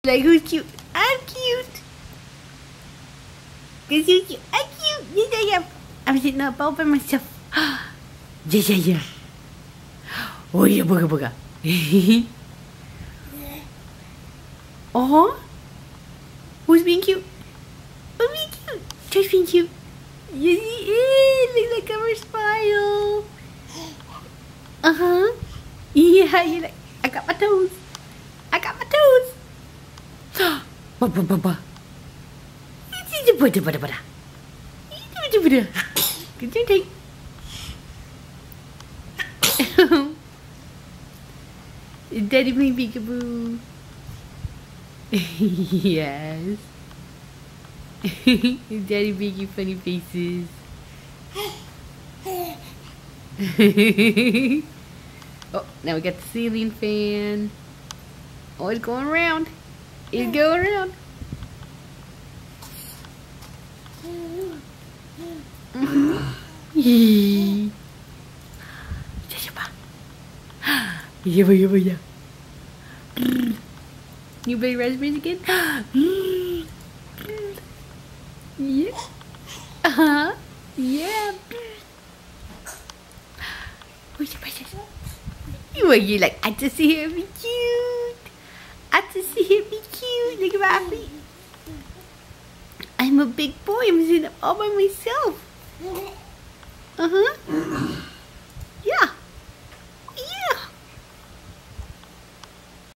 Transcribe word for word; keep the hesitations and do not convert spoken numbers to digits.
Like, who's cute? I'm cute. Cause you cute. I'm cute. Yes, I am. I'm sitting up all by myself. Yes, I am. Oh, yeah, booga booga. Oh, who's being cute? Who's being cute? Joy's being cute. Yes, he is. Look at her smile. Uh huh. Yeah, you like. I got my toes. I got my toes. Ba ba ba ba. Good job, Daddy my peekaboo. Yes. Daddy making funny faces. Oh, now we got the ceiling fan. Oh, it's going around. It's going around. Yeah, yeah, yeah. You play raspberries again? Yeah. Uh huh. Yeah. Where's your precious? You are you like, I just see her be cute. I just see her be cute. Look at me. I'm a big boy. I'm sitting up all by myself. Uh huh.